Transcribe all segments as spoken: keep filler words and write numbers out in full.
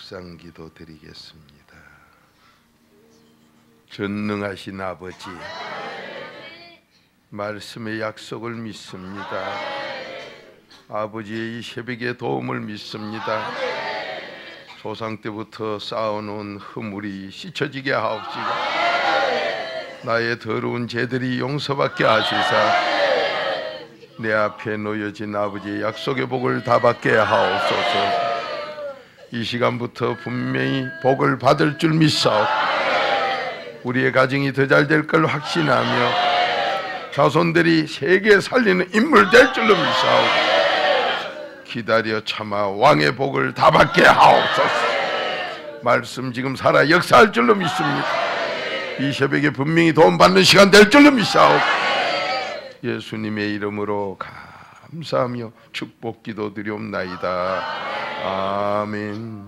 묵상기도 드리겠습니다. 전능하신 아버지, 말씀의 약속을 믿습니다. 아버지의 이 새벽의 도움을 믿습니다. 조상 때부터 쌓아놓은 허물이 씻어지게 하옵시고, 나의 더러운 죄들이 용서받게 하시사 내 앞에 놓여진 아버지의 약속의 복을 다 받게 하옵소서. 이 시간부터 분명히 복을 받을 줄 믿사옵고, 우리의 가정이 더 잘 될 걸 확신하며 자손들이 세계 살리는 인물 될 줄로 믿사옵고, 기다려 참아 왕의 복을 다 받게 하옵소서. 말씀 지금 살아 역사할 줄로 믿습니다. 이 새벽에 분명히 도움받는 시간 될 줄로 믿사옵고, 예수님의 이름으로 감사하며 축복 기도 드리옵나이다. 아멘.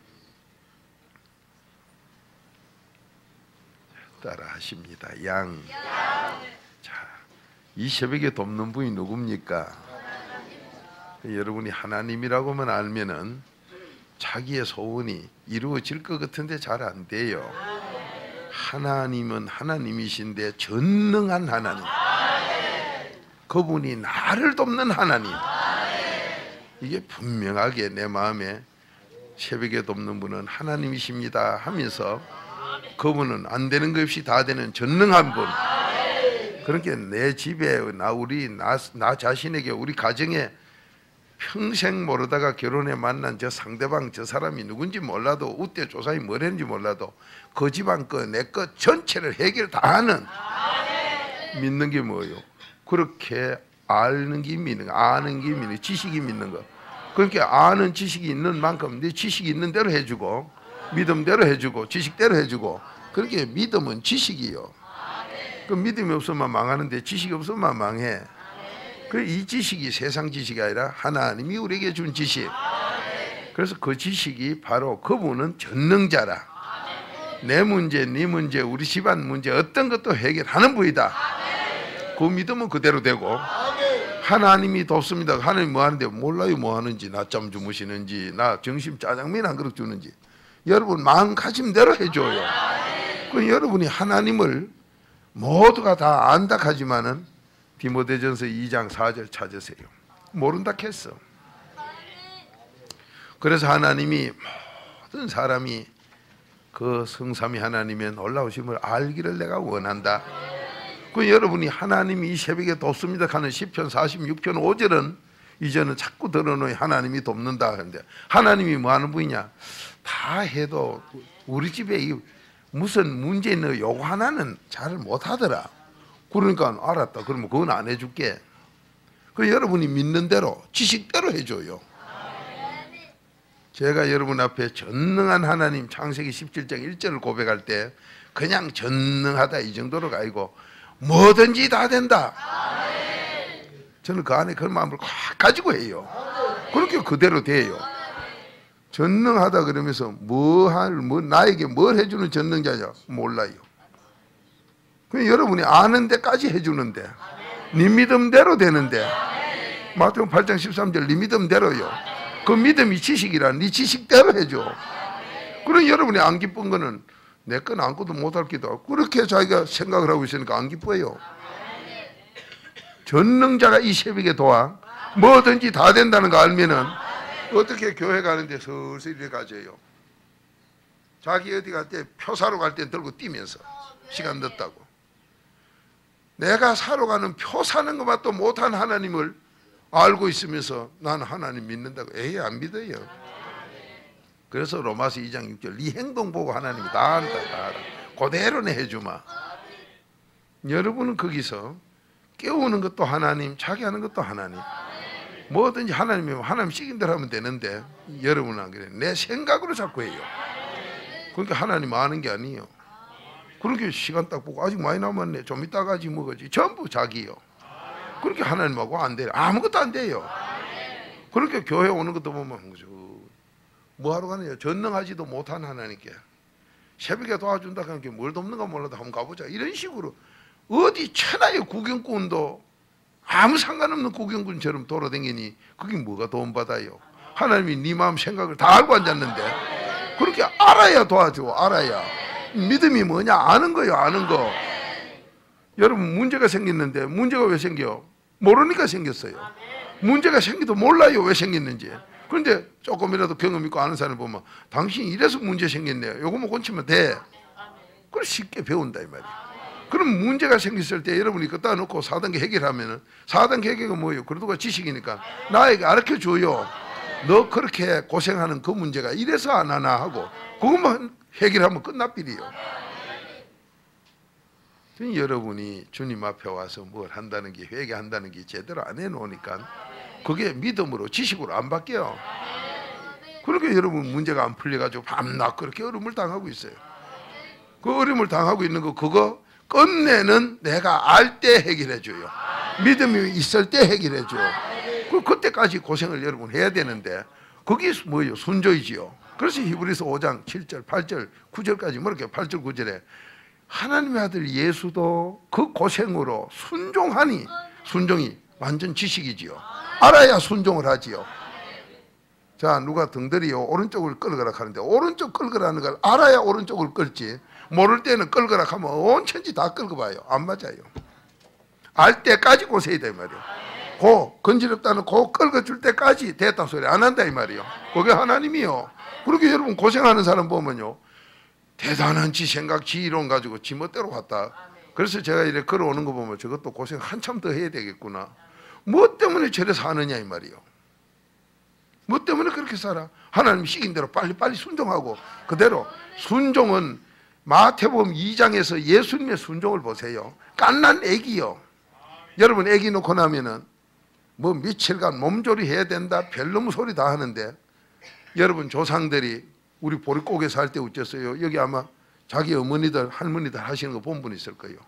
따라 하십니다. 양. 자, 이 새벽에 돕는 분이 누굽니까? 여러분이 하나님이라고만 알면은 자기의 소원이 이루어질 것 같은데 잘 안 돼요. 하나님은 하나님이신데 전능한 하나님, 그분이 나를 돕는 하나님, 이게 분명하게 내 마음에 새벽에 돕는 분은 하나님이십니다 하면서 그분은 안 되는 것 없이 다 되는 전능한 분. 그렇게 내 집에 나 우리 나, 나 자신에게 우리 가정에 평생 모르다가 결혼해 만난 저 상대방 저 사람이 누군지 몰라도 우때 조상이 뭘 했는지 몰라도 그 집안 거 내 것 전체를 해결 다 하는, 믿는 게 뭐예요? 그렇게 아는 게 믿는 거, 아는 게 믿는 거, 지식이 믿는 거. 그렇게 아는 지식이 있는 만큼 네 지식이 있는 대로 해주고, 믿음대로 해주고, 지식대로 해주고. 그렇게 믿음은 지식이요. 그 믿음이 없으면 망하는데 지식이 없으면 망해. 그 이 지식이 세상 지식이 아니라 하나님이 우리에게 준 지식. 그래서 그 지식이 바로 그분은 전능자라. 내 문제, 네 문제, 우리 집안 문제 어떤 것도 해결하는 분이다. 그 믿음은 그대로 되고, 하나님이 돕습니다. 하나님 뭐 하는데 몰라요. 뭐 하는지, 낮잠 주무시는지, 나 점심 짜장면 한 그릇 주는지. 여러분 마음가짐대로 해줘요. 그 여러분이 하나님을 모두가 다 안다 하지만은 디모데전서 이 장 사 절 찾으세요. 모른다 했어. 그래서 하나님이 모든 사람이 그 성삼위 하나님의 놀라우심을 알기를 내가 원한다. 그 여러분이 하나님이 이 새벽에 돕습니다 하는 시편 사십육 편 오 절은 이제는 자꾸 들어놓으니 하나님이 돕는다 하는데, 하나님이 뭐 하는 분이냐? 다 해도 우리 집에 무슨 문제 있는 요거 하나는 잘 못하더라. 그러니까 알았다. 그러면 그건 안 해줄게. 그 여러분이 믿는 대로 지식대로 해줘요. 제가 여러분 앞에 전능한 하나님 창세기 십칠 장 일 절을 고백할 때 그냥 전능하다 이 정도로 가지고 뭐든지 다 된다. 저는 그 안에 그런 마음을 꽉 가지고 해요. 그렇게 그대로 돼요. 전능하다 그러면서 뭐 할, 뭐 나에게 뭘 해주는 전능자냐? 몰라요. 그냥 여러분이 아는 데까지 해주는데, 네 믿음대로 되는데, 마태복음 팔 장 십삼 절 네 믿음대로요. 그 믿음이 지식이라 네 지식대로 해줘. 그럼 여러분이 안 기쁜 거는 내 건 아무것도 못할 기도 하고, 그렇게 자기가 생각을 하고 있으니까 안 기뻐요. 전능자가 이 새벽에 도와 뭐든지 다 된다는 거 알면은 어떻게 교회 가는데 슬슬 이렇게 가져요. 자기 어디 갈 때 표 사러 갈 때 들고 뛰면서 시간 늦다고. 내가 사러 가는 표 사는 것만 또 못한 하나님을 알고 있으면서 나는 하나님 믿는다고. 에이, 안 믿어요. 그래서 로마서 이 장 육 절 네 행동 보고 하나님이 다 안다, 다 알아. 그대로는 해주마. 여러분은 거기서 깨우는 것도 하나님, 자기 하는 것도 하나님. 뭐든지 하나님이면 하나님 시킨 대로 하면 되는데 여러분은 안 그래. 내 생각으로 자꾸 해요. 그러니까 하나님 아는 게 아니에요. 그렇게 시간 딱 보고 아직 많이 남았네, 좀 이따 가지 뭐지, 전부 자기요. 그렇게 하나님하고 안 돼요. 아무것도 안 돼요. 그렇게 교회 오는 것도 보면 뭐 하러 가느냐, 전능하지도 못한 하나님께 새벽에 도와준다 하는 게 뭘 돕는가 몰라도 한번 가보자, 이런 식으로 어디 천하의 구경꾼도 아무 상관없는 구경꾼처럼 돌아다니니 그게 뭐가 도움받아요? 하나님이 네 마음 생각을 다 알고 앉았는데 그렇게 알아야 도와줘. 알아야. 믿음이 뭐냐 아는 거요. 아는 거. 여러분 문제가 생겼는데 문제가 왜 생겨? 모르니까 생겼어요. 문제가 생기도 몰라요 왜 생겼는지. 그런데 조금이라도 경험 있고 아는 사람을 보면 당신이 이래서 문제 생겼네요. 요거만 고치면 돼. 그걸 쉽게 배운다 이 말이에요. 그럼 문제가 생겼을 때 여러분이 갖다 놓고 사 단계 해결하면은 사 단계 해결은 뭐예요? 그래도 지식이니까 나에게 가르쳐 줘요. 너 그렇게 고생하는 그 문제가 이래서 안 하나 하고 그것만 해결하면 끝나버려요. 여러분이 주님 앞에 와서 뭘 한다는 게 회개한다는 게 제대로 안 해놓으니까 그게 믿음으로 지식으로 안 바뀌어요. 그러니까 여러분 문제가 안 풀려가지고 밤낮 그렇게 어려움을 당하고 있어요. 그 어려움을 당하고 있는 거 그거 끝내는 내가 알 때 해결해줘요. 믿음이 있을 때 해결해줘요. 그 그때까지 고생을 여러분 해야 되는데 그게 뭐예요? 순조이지요. 그래서 히브리서 오 장 칠 절 팔 절 구 절까지 뭐렇게 팔 절 구 절에 하나님의 아들 예수도 그 고생으로 순종하니 순종이 완전 지식이지요. 알아야 순종을 하지요. 자 누가 등들이요 오른쪽을 끌거라 하는데 오른쪽 끌거라는 걸 알아야 오른쪽을 끌지 모를 때는 끌거라 하면 온 천지 다 끌고 봐요. 안 맞아요. 알 때까지 고생해야 돼 이 말이에요. 고 건지럽다는 고 끌어줄 때까지 됐다 소리 안 한다 이 말이에요. 그게 하나님이요. 그렇게 여러분 고생하는 사람 보면요 대단한 지 생각 지 이론 가지고 지 멋대로 갔다. 그래서 제가 이렇게 걸어오는 거 보면 저것도 고생 한참 더 해야 되겠구나. 뭐 때문에 저래 사느냐 이 말이에요. 뭐 때문에 그렇게 살아? 하나님 시킨 대로 빨리빨리 순종하고 그대로. 순종은 마태복음 이 장에서 예수님의 순종을 보세요. 갓난 애기요. 여러분 애기 놓고 나면은 뭐 며칠간 몸조리 해야 된다 별놈 소리 다 하는데 여러분 조상들이 우리 보릿고개 살 때 어땠어요? 여기 아마 자기 어머니들 할머니들 하시는 거 본 분 있을 거예요.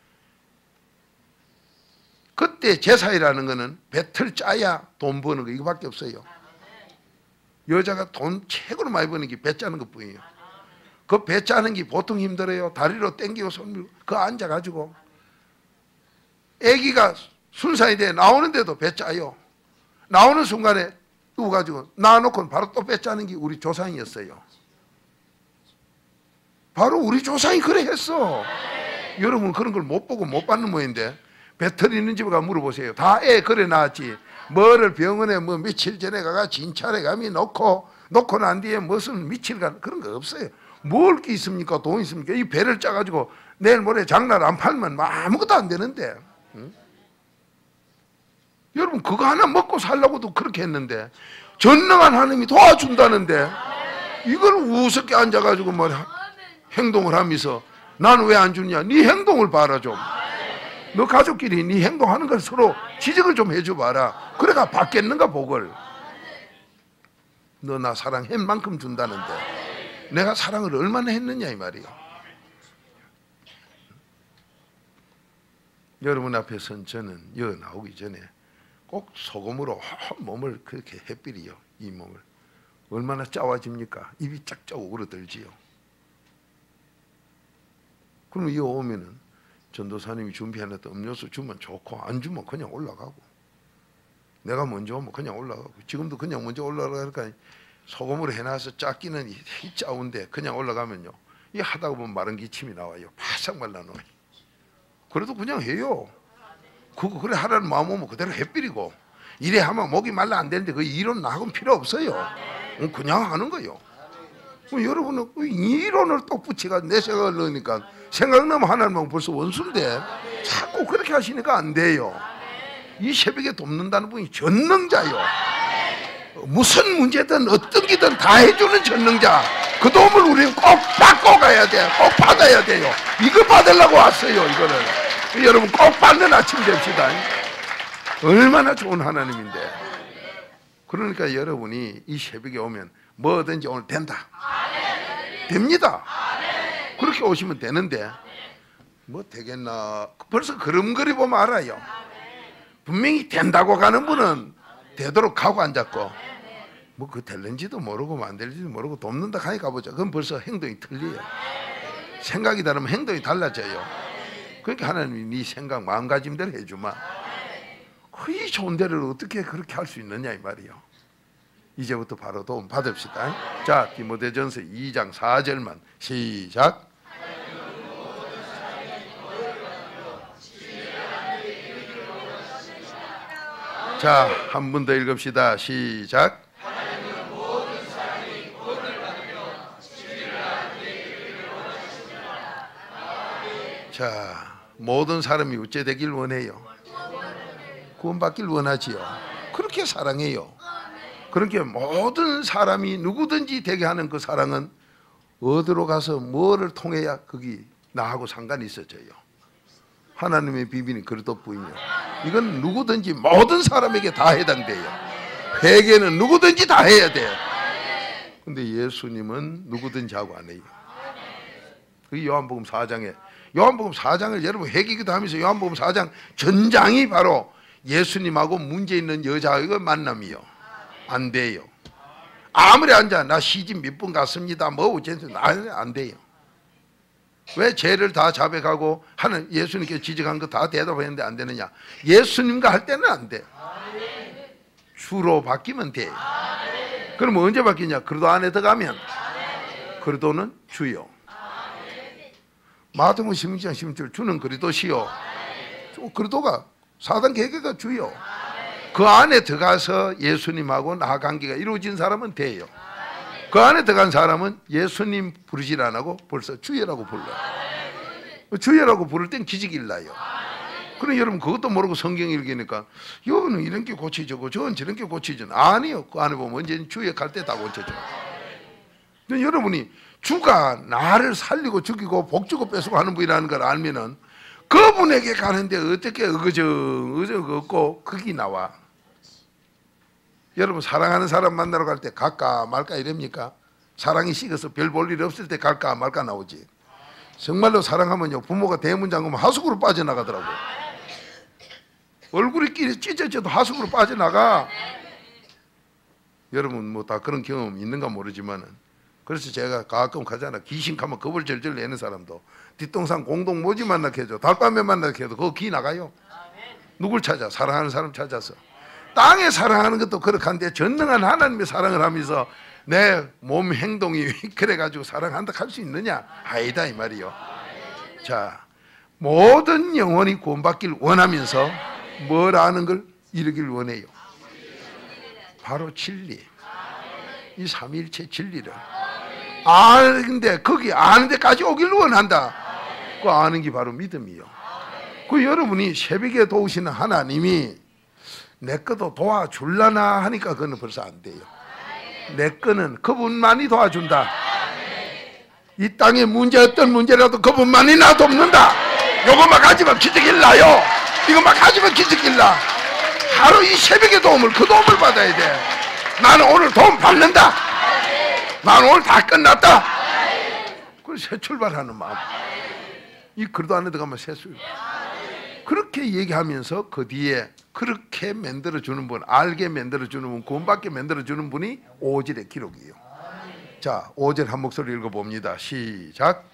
그때 제사이라는 거는 배틀 짜야 돈 버는 거 이거밖에 없어요. 여자가 돈 최고로 많이 버는 게 배 짜는 것뿐이에요. 그 배 짜는 게 보통 힘들어요. 다리로 당기고 손 밀고 그 앉아가지고 아기가 순사이 돼 나오는데도 배 짜요. 나오는 순간에 누워가지고 놔놓고 바로 또 배 짜는 게 우리 조상이었어요. 바로 우리 조상이 그래 했어. 여러분 그런 걸 못 보고 못 받는 모양인데 배터리 있는 집에 가 물어보세요. 다 애 그래 낳았지. 뭐를 병원에 뭐 며칠 전에 가가 진찰에 감이 놓고 놓고 난 뒤에 무슨 며칠 간 그런 거 없어요. 뭘 게 있습니까? 돈 있습니까? 이 배를 짜가지고 내일 모레 장날 안 팔면 아무것도 안 되는데. 응? 여러분 그거 하나 먹고 살려고도 그렇게 했는데 전능한 하나님이 도와준다는데 이걸 우습게 앉아가지고 뭐 행동을 하면서 나는 왜 안 주냐? 네 행동을 봐라 좀. 너 가족끼리 네 행동하는 걸 서로 지적을 좀 해줘 봐라. 그래가 받겠는가 복을. 너 나 사랑한 만큼 준다는데 내가 사랑을 얼마나 했느냐 이 말이에요. 여러분 앞에선 저는 여기 나오기 전에 꼭 소금으로 몸을 그렇게 햇빛이요. 이 몸을 얼마나 짜와집니까? 입이 짝짝 오그러들지요. 그럼 이 오면은 전도사님이 준비해놨던 음료수 주면 좋고 안 주면 그냥 올라가고 내가 먼저 오면 그냥 올라가고 지금도 그냥 먼저 올라가니까 소금으로 해놔서 짝기는 짜운데 그냥 올라가면요 이 하다 보면 마른 기침이 나와요. 바싹 말라놓아요. 그래도 그냥 해요. 그거 그래 하라는 마음 오면 그대로 해버리고 이래 하면 목이 말라 안 되는데 그 이론 나하고는 필요 없어요. 그냥 하는 거예요. 여러분은 이론을 또 붙여가지고 내 생각을 넣으니까 생각나면 하나님은 벌써 원수인데 자꾸 그렇게 하시니까 안 돼요. 이 새벽에 돕는다는 분이 전능자요. 무슨 문제든 어떤 기든 다 해주는 전능자. 그 도움을 우리는 꼭 받고 가야 돼요. 꼭 받아야 돼요. 이거 받으려고 왔어요. 이거를 여러분 꼭 받는 아침 됩시다. 얼마나 좋은 하나님인데. 그러니까 여러분이 이 새벽에 오면 뭐든지 오늘 된다. 됩니다. 그렇게 오시면 되는데 뭐 되겠나 벌써 걸음걸이 보면 알아요. 분명히 된다고 가는 분은 되도록 가고 앉았고 뭐 그 될는지도 모르고 안 될지도 모르고 돕는다 가니 가보자. 그럼 벌써 행동이 틀려요. 생각이 다르면 행동이 달라져요. 그러니까 하나님이 네 생각 마음가짐대로 해주마. 이 좋은 데를 어떻게 그렇게 할 수 있느냐 이 말이요. 이제부터 바로 도움 받읍시다. 자, 디모데전서 이 장 사 절만 시작. 자, 한 번 더 읽읍시다. 시작. 자, 모든 사람이 어째 되길 원해요? 구원받길 원하지요. 그렇게 사랑해요. 그렇게 모든 사람이 누구든지 되게 하는 그 사랑은 어디로 가서 뭐를 통해야 거기 나하고 상관이 있어져요? 하나님의 비밀이 그릇도뿐이요. 이건 누구든지 모든 사람에게 다 해당돼요. 회개는 누구든지 다 해야 돼요. 근데 예수님은 누구든지 하고 안 해요. 그 요한복음 사 장에 요한복음 사 장을 여러분 회개기도 하면서 요한복음 사 장 전장이 바로 예수님하고 문제 있는 여자의 만남이요. 안 돼요. 아무리 앉아 나 시집 몇 번 갔습니다 뭐 어쨌든 안 돼요. 왜 죄를 다 자백하고 하는 예수님께 지적한 거 다 대답했는데 안 되느냐? 예수님과 할 때는 안 돼. 주로 바뀌면 돼. 그럼 언제 바뀌냐? 그리도 안에 들어가면 그리도는 주요. 마태복음 십육 장 십육 절 주는 그리도시요. 그리도가 사단 계계가 주요. 그 안에 들어가서 예수님하고 나 관계가 이루어진 사람은 돼요. 그 안에 들어간 사람은 예수님 부르질 안 하고 벌써 주여라고 불러요. 주여라고 부를 땐 기적이 일나요. 그럼 여러분 그것도 모르고 성경 읽으니까 여기는 이런 게 고치죠, 저건 저런 게 고치죠. 아니요. 그 안에 보면 언제는 주여 갈 때 다 고쳐져. 근데 여러분이 주가 나를 살리고 죽이고 복주고 뺏고 하는 분이라는 걸 알면은 그분에게 가는데 어떻게 어그정 어그정 없고 거기 나와. 여러분 사랑하는 사람 만나러 갈 때 갈까 말까 이럽니까? 사랑이 식어서 별 볼 일 없을 때 갈까 말까 나오지. 정말로 사랑하면요 부모가 대문 잠그면 하수구로 빠져나가더라고요. 얼굴이 끼리 찢어져도 하수구로 빠져나가. 여러분 뭐 다 그런 경험 있는가 모르지만은 그래서 제가 가끔 가잖아. 귀신 가면 겁을 절절 내는 사람도 뒷동산 공동 모지 만나게 해줘. 달밤에 만나게 해도 그거 기 나가요. 누굴 찾아? 사랑하는 사람 찾아서. 땅에 사랑하는 것도 그렇한데 전능한 하나님의 사랑을 하면서 내 몸 행동이 그래가지고 사랑한다 할 수 있느냐? 아니다 이 말이요. 자, 모든 영혼이 구원받길 원하면서 뭘 아는 걸 이루길 원해요. 바로 진리. 이 삼위일체 진리를 아는데 거기 아는 데까지 오길 원한다. 그 아는 게 바로 믿음이요. 그 여러분이 새벽에 도우시는 하나님이 내 것도 도와줄라나 하니까 그거는 벌써 안 돼요. 내 거는 그분만이 도와준다. 이 땅에 문제 어떤 문제라도 그분만이 나 돕는다. 요것만 가지면 기적이 나요. 이것만 가지면 기적이 나. 하루 이 새벽의 도움을 그 도움을 받아야 돼. 나는 오늘 도움 받는다. 나는 오늘 다 끝났다. 그래서 새 출발하는 마음. 이 그릇 안에 들어가면 새 출발. 그렇게 얘기하면서 그 뒤에 그렇게 만들어주는 분, 알게 만들어주는 분, 구원받게 만들어주는 분이 오절의 기록이에요. 자, 오절 한 목소리 읽어봅니다. 시작.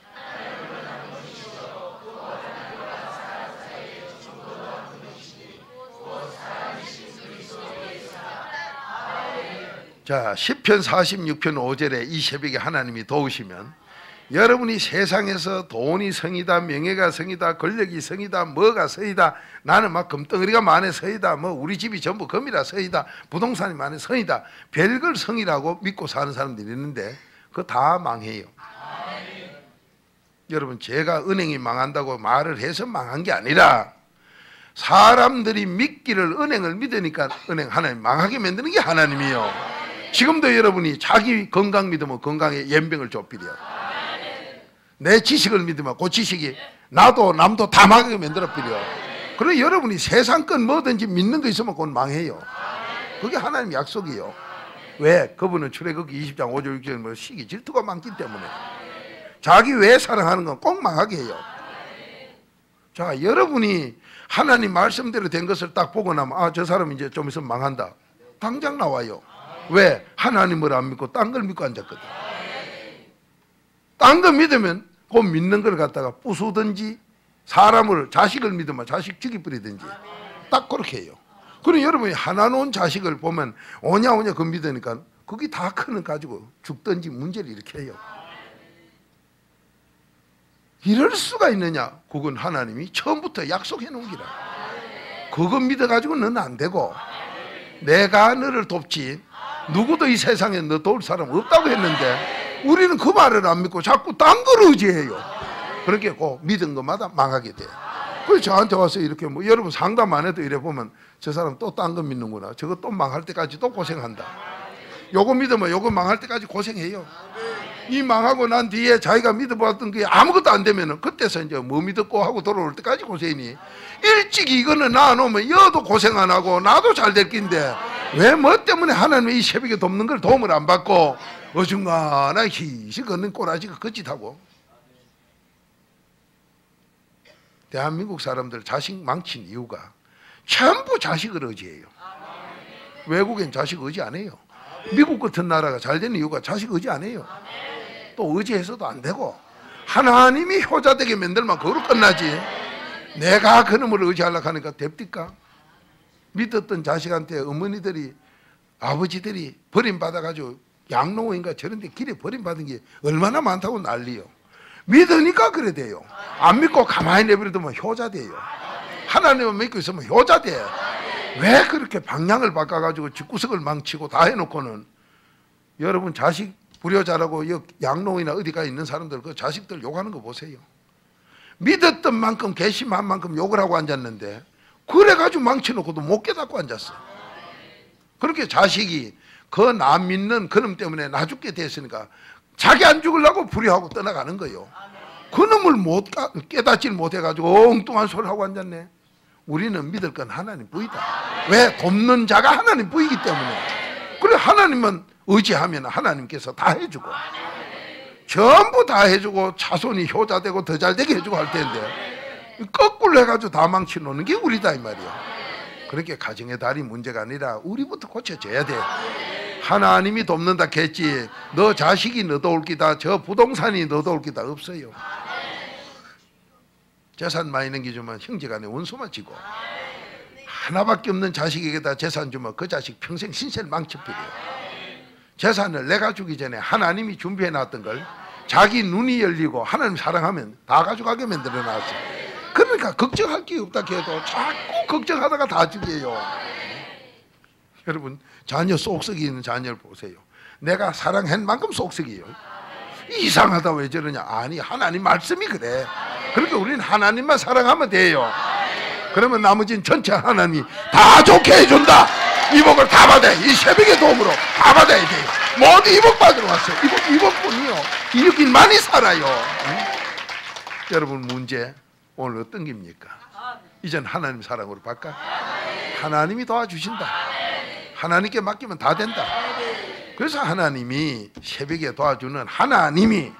자, 시편 사십육 편 오 절에 이 새벽에 하나님이 도우시면 여러분이 세상에서 돈이 성이다, 명예가 성이다, 권력이 성이다, 뭐가 성이다, 나는 막 금덩어리가 많아 성이다, 뭐 우리 집이 전부 금이라 성이다, 부동산이 많아 성이다, 별걸 성이라고 믿고 사는 사람들이 있는데 그거 다 망해요. 아멘. 여러분 제가 은행이 망한다고 말을 해서 망한 게 아니라 사람들이 믿기를 은행을 믿으니까 은행 하나님 망하게 만드는 게 하나님이요. 지금도 여러분이 자기 건강 믿으면 건강에 연병을 좁히려. 내 지식을 믿으면 그 지식이 나도 남도 다 망하게 만들어버려. 그래 여러분이 세상 건 뭐든지 믿는 거 있으면 그건 망해요. 그게 하나님 약속이에요. 왜? 그분은 출애굽기 이십 장 오 절 육 절 뭐 시기 질투가 많기 때문에 자기 왜 사랑하는 건 꼭 망하게 해요. 자, 여러분이 하나님 말씀대로 된 것을 딱 보고 나면 아, 저 사람 이제 좀 있으면 망한다. 당장 나와요. 왜? 하나님을 안 믿고 딴 걸 믿고 앉았거든. 딴 거 믿으면 그 믿는 걸 갖다가 부수든지 사람을 자식을 믿으면 자식 죽이버리든지 딱 그렇게 해요. 그럼 여러분이 하나 놓은 자식을 보면 오냐 오냐 그 믿으니까 그게 다 크는 가지고 죽든지 문제를 일으켜요. 이럴 수가 있느냐? 그건 하나님이 처음부터 약속해 놓은 기라. 그거 믿어가지고 너는 안 되고, 내가 너를 돕지 누구도 이 세상에 너 도울 사람 없다고 했는데 우리는 그 말을 안 믿고 자꾸 딴 걸 의지해요. 그렇게 꼭 믿은 것마다 망하게 돼요. 그래서 저한테 와서 이렇게 뭐 여러분 상담 안 해도 이래 보면 저 사람 또 딴 거 믿는구나, 저거 또 망할 때까지 또 고생한다, 요거 믿으면 요거 망할 때까지 고생해요. 이 망하고 난 뒤에 자기가 믿어봤던 게 아무것도 안 되면 그때서 이제 뭐 믿었고 하고 돌아올 때까지 고생이니, 일찍 이거는 놔놓으면 여도 고생 안 하고 나도 잘 될 낀데 왜 뭐 때문에 하나님의 이 새벽에 돕는 걸 도움을 안 받고 어중간한 희시 걷는 꼬라지가 거짓하고. 대한민국 사람들 자식 망친 이유가 전부 자식을 의지해요. 외국엔 자식 의지 안 해요. 미국 같은 나라가 잘 되는 이유가 자식 의지 안 해요. 또 의지해서도 안 되고, 하나님이 효자되게 만들면 그걸로 끝나지. 내가 그놈을 의지하려고 하니까 됩니까? 믿었던 자식한테 어머니들이, 아버지들이 버림받아가지고 양로원인가 저런 데 길에 버림받은 게 얼마나 많다고 난리요. 믿으니까 그래 돼요. 안 믿고 가만히 내버려두면 효자 돼요. 하나님을 믿고 있으면 효자 돼. 왜 그렇게 방향을 바꿔가지고 집구석을 망치고 다 해놓고는, 여러분 자식 불효자라고 양로원이나 어디가 있는 사람들 그 자식들 욕하는 거 보세요. 믿었던 만큼 괘씸한 만큼 욕을 하고 앉았는데 그래가지고 망쳐놓고도 못 깨닫고 앉았어. 그렇게 자식이 그 나 믿는 그놈 때문에 나 죽게 됐으니까 자기 안 죽으려고 불효하고 떠나가는 거예요. 그놈을 못 깨닫질 못해가지고 엉뚱한 소리 하고 앉았네. 우리는 믿을 건 하나님 부이다. 왜? 돕는 자가 하나님 부이기 때문에. 그래, 하나님은 의지하면 하나님께서 다 해주고 전부 다 해주고 자손이 효자되고 더 잘되게 해주고 할 텐데 거꾸로 해가지고 다 망쳐놓는 게 우리다 이 말이야. 그렇게 가정의 달이 문제가 아니라 우리부터 고쳐져야 돼. 하나님이 돕는다 했지 너 자식이 너 도울 기다, 저 부동산이 너 도울 기다 없어요. 재산 많이 남겨주면 형제간에 원수만 지고, 하나밖에 없는 자식에게다 재산 주면 그 자식 평생 신세를 망쳐버려요. 재산을 내가 주기 전에 하나님이 준비해 놨던 걸 자기 눈이 열리고 하나님 사랑하면 다 가져가게 만들어 놨어. 그러니까 걱정할 게 없다 해도 자꾸 걱정하다가 다 죽여요. 여러분 자녀 쏙썩이 있는 자녀를 보세요. 내가 사랑한 만큼 쏙썩이에요. 이상하다 왜 저러냐. 아니 하나님 말씀이 그래. 그러니까 우리는 하나님만 사랑하면 돼요. 그러면 나머지는 전체 하나님이 다 좋게 해준다. 이 복을 다 받아야, 이 새벽의 도움으로 다 받아야 돼요. 모두 이 복 받으러 왔어요. 이 복, 이 복뿐이요. 이렇게 많이 살아요. 응? 여러분 문제 오늘 어떤 겁니까? 이젠 하나님 사랑으로 바꿔. 하나님이 도와주신다. 하나님께 맡기면 다 된다. 그래서 하나님이 새벽에 도와주는 하나님이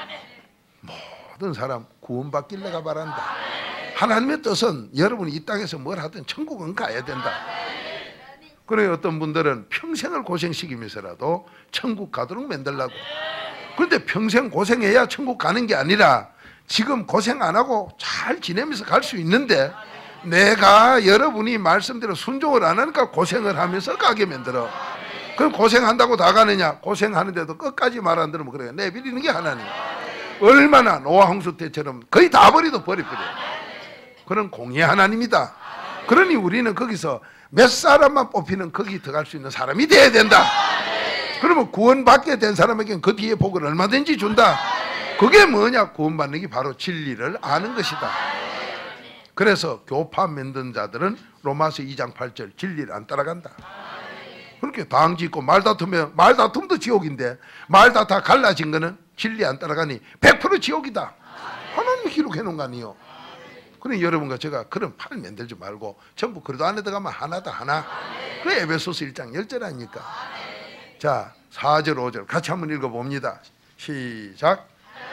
모든 사람 구원받기를 내가 바란다. 하나님의 뜻은 여러분이 이 땅에서 뭘 하든 천국은 가야 된다. 그래 어떤 분들은 평생을 고생시키면서라도 천국 가도록 만들려고. 그런데 평생 고생해야 천국 가는 게 아니라 지금 고생 안 하고 잘 지내면서 갈 수 있는데 내가 여러분이 말씀대로 순종을 안 하니까 고생을 하면서 가게 만들어. 그럼 고생한다고 다 가느냐? 고생하는데도 끝까지 말 안 들으면 그래요. 내버리는 게 하나님. 얼마나 노아 홍수 때처럼 거의 다 버리도 버려버려요. 그런 공의 하나님이다. 그러니 우리는 거기서 몇 사람만 뽑히는 거기 들어갈 수 있는 사람이 돼야 된다. 그러면 구원받게 된 사람에게는 그 뒤에 복을 얼마든지 준다. 그게 뭐냐? 구원받는 게 바로 진리를 아는 것이다. 그래서 교파 만든 자들은 로마서 이 장 팔 절 진리를 안 따라간다. 그렇게 당 짓고 말 다투면 말 다툼도 지옥인데 말 다투 갈라진 거는 진리 안 따라가니 백 퍼센트 지옥이다. 하나님이 기록해 놓은 거 아니에요. 그래 여러분과 제가 그런 팔 만들지 말고 전부 그래도 안에 들어가면 하나다 하나. 그게 에베소서 일 장 십 절 아닙니까? 자 사 절 오 절 같이 한번 읽어봅니다. 시작.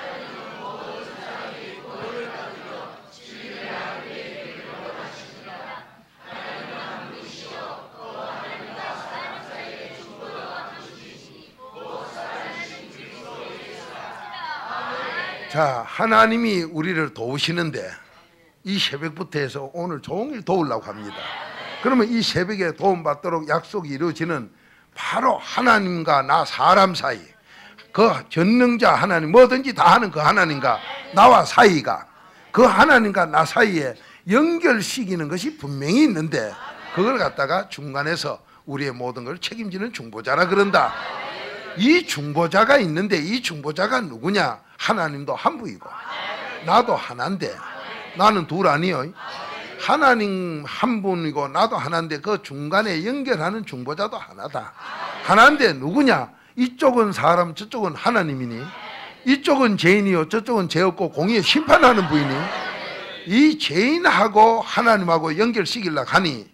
자, 하나님이 우리를 도우시는데 이 새벽부터 해서 오늘 종일 도우려고 합니다. 그러면 이 새벽에 도움받도록 약속이 이루어지는 바로 하나님과 나 사람 사이, 그 전능자 하나님, 뭐든지 다 하는 그 하나님과 나와 사이가, 그 하나님과 나 사이에 연결시키는 것이 분명히 있는데, 그걸 갖다가 중간에서 우리의 모든 걸 책임지는 중보자라 그런다. 이 중보자가 있는데, 이 중보자가 누구냐? 하나님도 한 분이고 나도 하나인데, 나는 둘 아니요, 하나님 한 분이고 나도 하나인데, 그 중간에 연결하는 중보자도 하나다. 하나인데 누구냐? 이쪽은 사람, 저쪽은 하나님이니, 이쪽은 죄인이요 저쪽은 죄 없고 공의에 심판하는 분이니, 이 죄인하고 하나님하고 연결시키려고 하니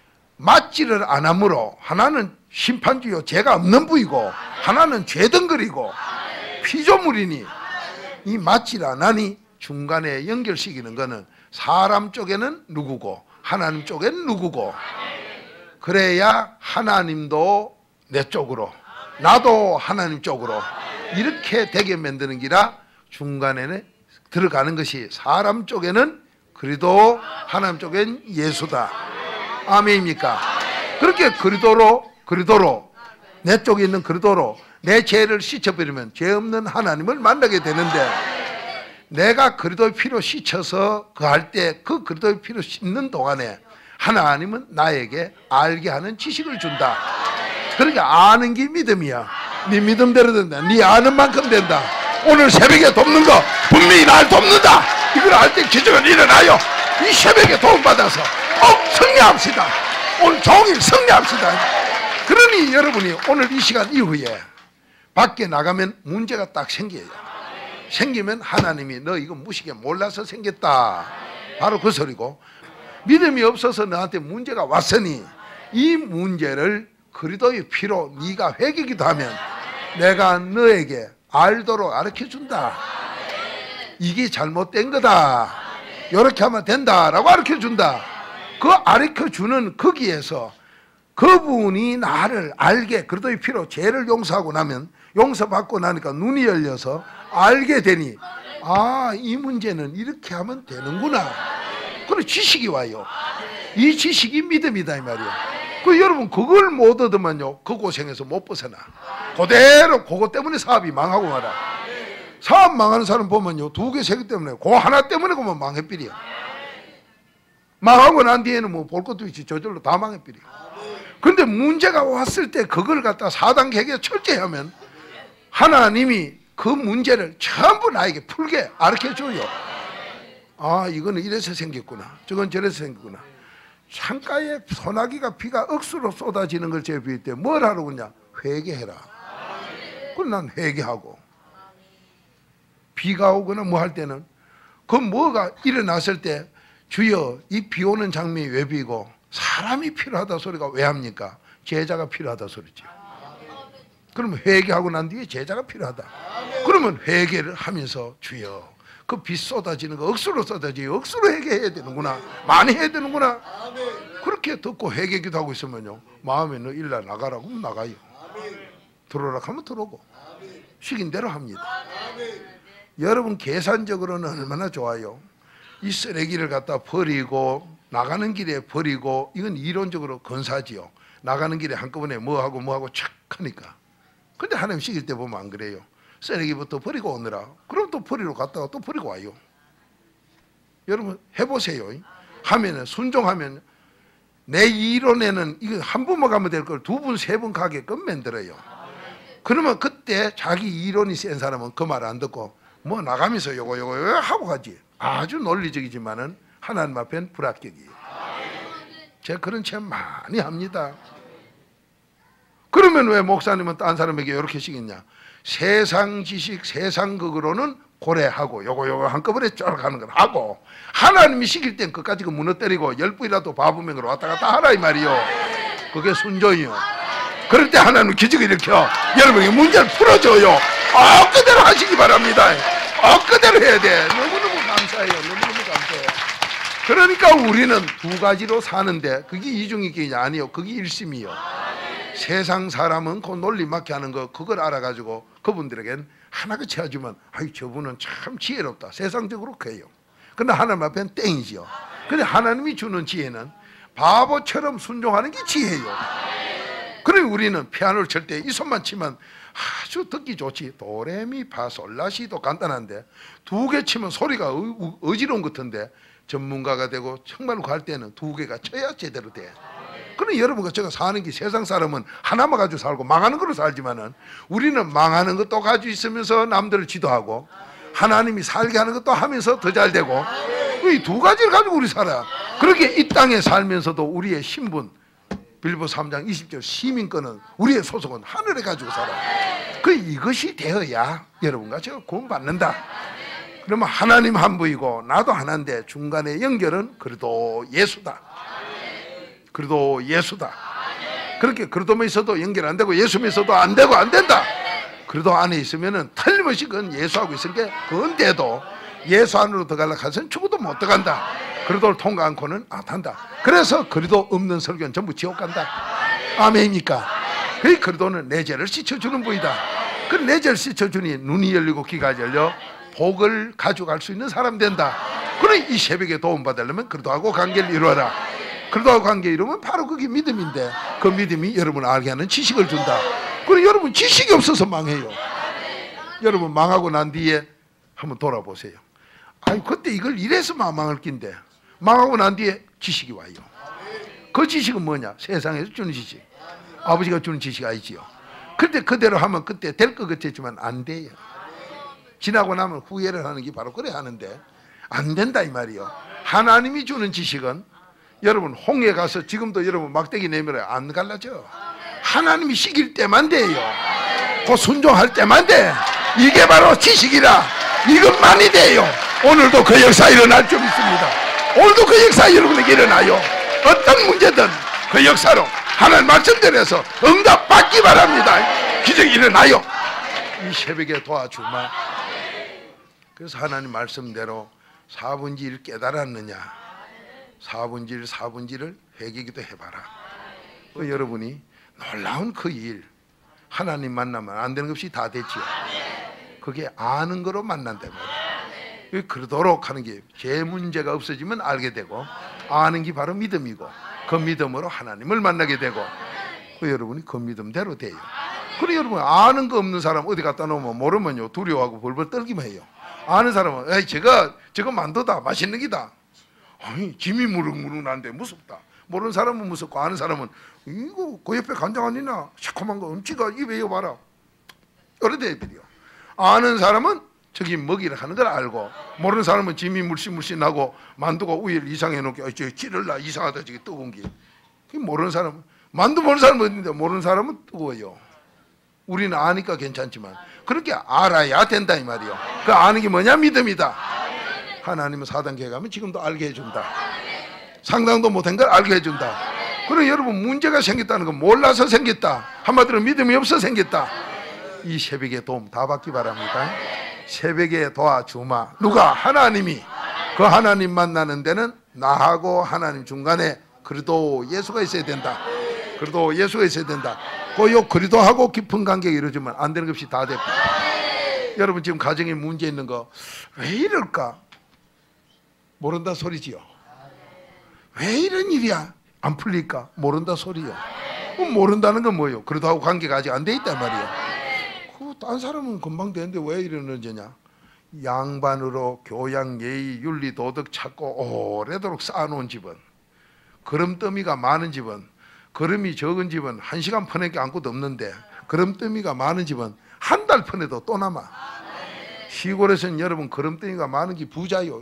맞지를 안 하므로, 하나는 심판주요 죄가 없는 부이고 하나는 죄덩거리고 피조물이니, 이 맞지를 안 하니 중간에 연결시키는 거는 사람 쪽에는 누구고 하나님 쪽에는 누구고, 그래야 하나님도 내 쪽으로 나도 하나님 쪽으로 이렇게 되게 만드는 기라, 중간에는 들어가는 것이 사람 쪽에는 그리스도, 하나님 쪽엔 예수다. 아멘입니까? 그렇게 그리스도로 그리스도로 내 쪽에 있는 그리스도로 내 죄를 씻어버리면 죄 없는 하나님을 만나게 되는데, 내가 그리스도의 피로 씻어서 그 할 때 그 그리스도의 피로 씻는 동안에 하나님은 나에게 알게 하는 지식을 준다. 그러니까 아는 게 믿음이야. 네 믿음대로 된다. 네 아는 만큼 된다. 오늘 새벽에 돕는 거 분명히 날 돕는다. 이걸 알 때 기적은 일어나요. 이 새벽에 도움받아서 어, 승리합시다. 오늘 종일 승리합시다. 그러니 여러분이 오늘 이 시간 이후에 밖에 나가면 문제가 딱 생겨요. 생기면 하나님이 너 이거 무식해 몰라서 생겼다, 바로 그 소리고, 믿음이 없어서 너한테 문제가 왔으니 이 문제를 그리스도의 피로 네가 회개기도 하면 내가 너에게 알도록 가르쳐준다. 이게 잘못된 거다, 이렇게 하면 된다라고 가르쳐준다. 그 가르쳐주는 거기에서 그분이 나를 알게, 그리스도의 피로 죄를 용서하고 나면, 용서받고 나니까 눈이 열려서 알게 되니, 아, 이 문제는 이렇게 하면 되는구나. 그런 지식이 와요. 이 지식이 믿음이다 이 말이에요. 그 여러분 그걸 못 얻으면요, 그 고생에서 못 벗어나. 그대로 그거 때문에 사업이 망하고 말아. 사업 망하는 사람 보면요, 두 개, 세 개 때문에, 그 하나 때문에 그만 망해버려. 망하고 난 뒤에는 뭐 볼 것도 있지, 저절로 다 망해버려. 근데 문제가 왔을 때 그걸 갖다 사 단계 해결 철저히 하면 하나님이 그 문제를 전부 나에게 풀게 가르쳐줘요. 아, 이거는 이래서 생겼구나, 저건 저래서 생겼구나. 창가에 소나기가 비가 억수로 쏟아지는 걸 제가 볼 때 뭘 하러 그냥 회개해라. 그럼 난 회개하고, 비가 오거나 뭐 할 때는 그 뭐가 일어났을 때, 주여 이 비 오는 장면이 왜 비고 사람이 필요하다 소리가 왜 합니까? 제자가 필요하다 소리죠. 그러면 회개하고 난 뒤에 제자가 필요하다. 그러면 회개를 하면서 주여 그 비 쏟아지는 거 억수로 쏟아지요, 억수로 회개해야 되는구나, 많이 해야 되는구나. 그렇게 듣고 회개기도 하고 있으면요, 마음에 너 일날 나가라고 하면 나가요, 들어오라 하면 들어오고, 시킨 대로 합니다. 여러분 계산적으로는 얼마나 좋아요. 이 쓰레기를 갖다 버리고 나가는 길에 버리고, 이건 이론적으로 건사지요. 나가는 길에 한꺼번에 뭐하고 뭐하고 착 하니까. 근데 하나님 시킬 때 보면 안 그래요. 쓰레기부터 버리고 오느라, 그럼 또 버리러 갔다가 또 버리고 와요. 여러분 해보세요. 하면은, 순종하면 내 이론에는 이거 한 번만 가면 될 걸 두 번, 세 번 가게끔 만들어요. 그러면 그때 자기 이론이 센 사람은 그 말 안 듣고 뭐 나가면서 요거 요거 요거 하고 가지. 아주 논리적이지만은 하나님 앞엔 불합격이에요. 제가 그런 체험 많이 합니다. 그러면 왜 목사님은 딴 사람에게 이렇게 시켰냐? 세상 지식, 세상 극으로는 고래하고 요거 요거 한꺼번에 쫙 하는 건 하고, 하나님이 시킬 땐 그까지 그 무너뜨리고 열 분이라도 바보맹으로 왔다 갔다 하라 이 말이요. 그게 순종이요. 그럴 때 하나님 기적을 일으켜 여러분에게 문제를 풀어줘요. 어, 그대로 하시기 바랍니다. 어, 그대로 해야 돼. 너무너무 감사해요. 너무너무 감사해요. 그러니까 우리는 두 가지로 사는데, 그게 이중인격이 아니요, 그게 일심이요. 세상 사람은 그 논리 맞게 하는 거, 그걸 알아가지고 그분들에겐 하나같이 해주면, 아이 저분은 참 지혜롭다, 세상적으로 그래요. 근데 하나님 앞에는 땡이지요. 근데 하나님이 주는 지혜는 바보처럼 순종하는 게 지혜예요. 그래 우리는 피아노를 칠 때 이 손만 치면 아주 듣기 좋지. 도레미파솔라시도 간단한데 두 개 치면 소리가 어, 어지러운 것 같은데 전문가가 되고 정말로 갈 때는 두 개가 쳐야 제대로 돼. 그래 여러분과 제가 사는 게 세상 사람은 하나만 가지고 살고 망하는 걸로 살지만은 우리는 망하는 것도 가지고 있으면서 남들을 지도하고 하나님이 살게 하는 것도 하면서 더 잘 되고 이 두 가지를 가지고 우리 살아. 그렇게 이 땅에 살면서도 우리의 신분 빌보 삼 장 이십 절 시민권은 우리의 소속은 하늘에 가지고 살아. 그 이것이 되어야 여러분과 제가 구원받는다. 그러면 하나님 한 분이고 나도 하나인데 중간에 연결은 그래도 예수다. 그래도 예수다. 그렇게 그래도만 있어도 연결 안 되고 예수만 있어도 안 되고 안 된다. 그래도 안에 있으면은 틀림없이 그건 예수하고 있으니까 그건 돼도 예수 안으로 들어가려고 해서는 죽어도 못 들어간다. 그래도를 통과 않고는 안 한다. 그래서 그래도 없는 설교는 전부 지옥 간다. 아멘입니까? 그 그래도는 내 죄를 씻어주는 분이다. 그 내 죄를 씻어주니 눈이 열리고 귀가 열려 복을 가져갈 수 있는 사람 된다. 그래 이 새벽에 도움받으려면 그래도하고 관계를 이루어라. 그래도하고 관계 이루면 바로 그게 믿음인데 그 믿음이 여러분 알게 하는 지식을 준다. 그래 여러분 지식이 없어서 망해요. 여러분 망하고 난 뒤에 한번 돌아보세요. 아니 그때 이걸 이래서 망할 낀데 망하고 난 뒤에 지식이 와요. 그 지식은 뭐냐? 세상에서 주는 지식. 아버지가 주는 지식 아니지요. 그때 그대로 하면 그때 될 것 같았지만 안 돼요. 지나고 나면 후회를 하는 게 바로 그래 하는데 안 된다 이 말이요. 하나님이 주는 지식은 여러분 홍해 가서 지금도 여러분 막대기 내밀어요. 안 갈라져. 하나님이 시킬 때만 돼요. 그 순종할 때만 돼. 이게 바로 지식이라. 이것만이 돼요. 오늘도 그 역사 일어날 줄 믿습니다. 오늘도 그 역사 여러분에게 일어나요. 어떤 문제든 그 역사로 하나님 말씀대로해서 응답 받기 바랍니다. 기적이 일어나요. 이 새벽에 도와주마. 그래서 하나님 말씀대로 사분의 일 깨달았느냐? 사분의 일, 사분의 일을 회개기도 해봐라. 그 여러분이 놀라운 그 일, 하나님 만나면 안 되는 것이 다 됐지요. 그게 아는 거로 만난다 말이에요. 그러도록 하는 게 제 문제가 없어지면 알게 되고 아는 게 바로 믿음이고 그 믿음으로 하나님을 만나게 되고 그 여러분이 그 믿음대로 돼요. 그래 여러분 아는 거 없는 사람 어디 갖다 놓으면 모르면요 두려워하고 벌벌 떨기만 해요. 아는 사람은 에이 제가 저거 만두다 맛있는 기다. 아니 짐이 무릉무릉 나는데 무섭다. 모르는 사람은 무섭고 아는 사람은 이거 그 옆에 간장 아니나 시커먼 거 음치가 입에 이어봐라. 여러 대비요. 아는 사람은 저기 먹이를 하는 걸 알고 모르는 사람은 짐이 물씬물씬 나고 만두가 우유를 이상해 놓게 저 찌를라 이상하다 저기 뜨거운 게. 모르는 사람은 만두 모르는 사람은 어딘데 모르는 사람은 뜨거워요. 우리는 아니까 괜찮지만 그렇게 알아야 된다 이 말이요. 그 아는 게 뭐냐? 믿음이다. 하나님은 사 단계 가면 지금도 알게 해준다. 상상도 못한 걸 알게 해준다. 그래 여러분 문제가 생겼다는 건 몰라서 생겼다. 한마디로 믿음이 없어 생겼다. 이 새벽에 도움 다 받기 바랍니다. 새벽에 도와주마. 누가? 하나님이. 그 하나님 만나는 데는 나하고 하나님 중간에 그래도 예수가 있어야 된다. 그래도 예수가 있어야 된다. 그 그리도하고 깊은 관계가 이루어지면 안 되는 것이 다 됩니다. 여러분 지금 가정에 문제 있는 거 왜 이럴까? 모른다 소리지요. 왜 이런 일이야? 안 풀릴까? 모른다 소리요. 모른다는 건 뭐예요? 그래도하고 관계가 아직 안 돼 있단 말이에요. 그 딴 사람은 금방 되는데 왜 이러는지냐? 양반으로 교양, 예의, 윤리, 도덕 찾고 오래도록 쌓아놓은 집은, 그럼더미가 많은 집은, 그름이 적은 집은 한 시간 퍼내기 아무것도 없는데 그럼더미가 많은 집은 한 달 퍼내도 또 남아. 시골에서는 여러분 그럼더미가 많은 게 부자요.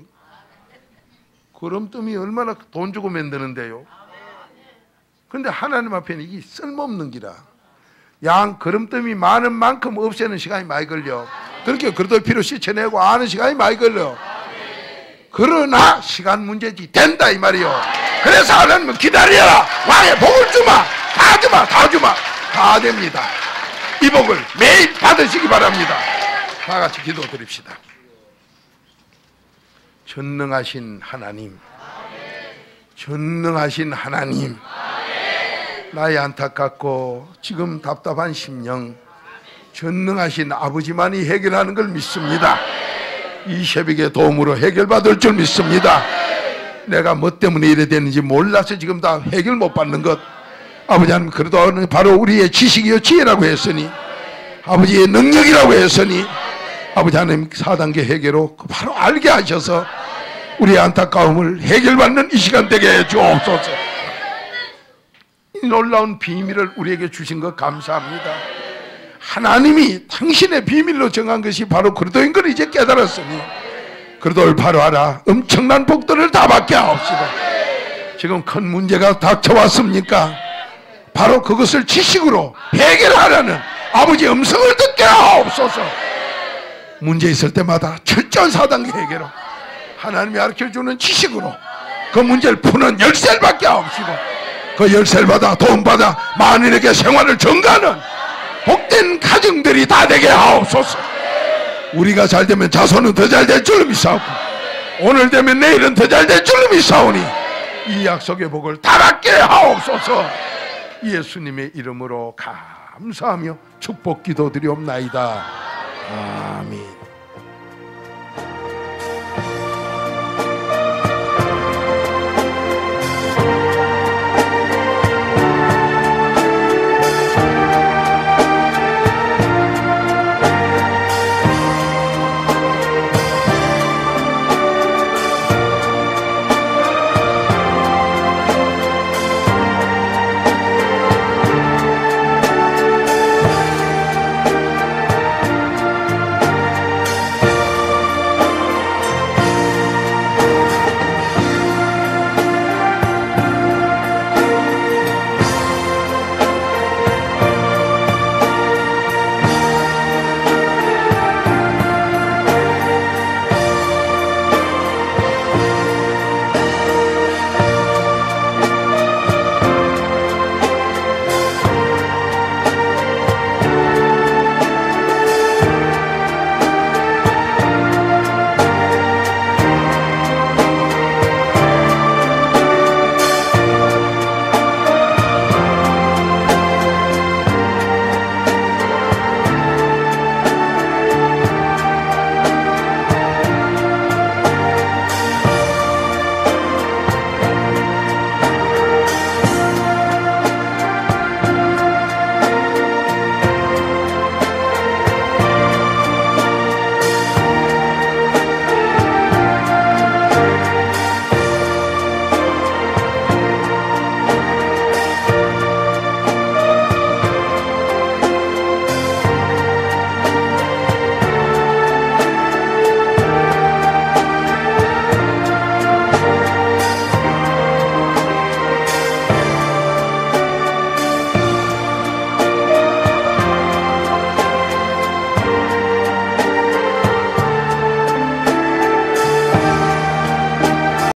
그럼더미 얼마나 돈 주고 만드는데요. 근데 하나님 앞에는 이게 쓸모없는 기라. 양 그럼더미 많은 만큼 없애는 시간이 많이 걸려. 그렇게 그래도 필요 씻어내고 아는 시간이 많이 걸려. 그러나 시간 문제지 된다 이 말이요. 그래서 하나님은 기다려라. 왕의 복을 주마. 다 주마. 다 주마. 다 됩니다. 이 복을 매일 받으시기 바랍니다. 다 같이 기도 드립시다. 전능하신 하나님, 전능하신 하나님, 나의 안타깝고 지금 답답한 심령, 전능하신 아버지만이 해결하는 걸 믿습니다. 이 새벽의 도움으로 해결받을 줄 믿습니다. 내가 뭐 때문에 이래 되는지 몰라서 지금 다 해결 못 받는 것, 아버지 하나님, 그래도 바로 우리의 지식이요 지혜라고 했으니, 아버지의 능력이라고 했으니, 아버지 하나님 사 단계 해결로 바로 알게 하셔서 우리의 안타까움을 해결받는 이 시간 되게 해 주옵소서. 이 놀라운 비밀을 우리에게 주신 것 감사합니다. 하나님이 당신의 비밀로 정한 것이 바로 그리스도인 걸 이제 깨달았으니 그리스도를 바로 알아 엄청난 복들을 다 받게 하옵시다. 지금 큰 문제가 닥쳐왔습니까? 바로 그것을 지식으로 해결하라는 아버지의 음성을 듣게 하옵소서. 문제 있을 때마다 철저한 사 단계 해결로 하나님이 가르쳐주는 지식으로 그 문제를 푸는 열쇠를 받게 하옵시고, 그 열쇠를 받아 돈 받아 만인에게 생활을 증가하는 복된 가정들이 다 되게 하옵소서. 우리가 잘 되면 자손은 더 잘 될 줄로 믿사오고, 오늘 되면 내일은 더 잘 될 줄로 믿사오니 이 약속의 복을 다 받게 하옵소서. 예수님의 이름으로 감사하며 축복 기도드리옵나이다. 아.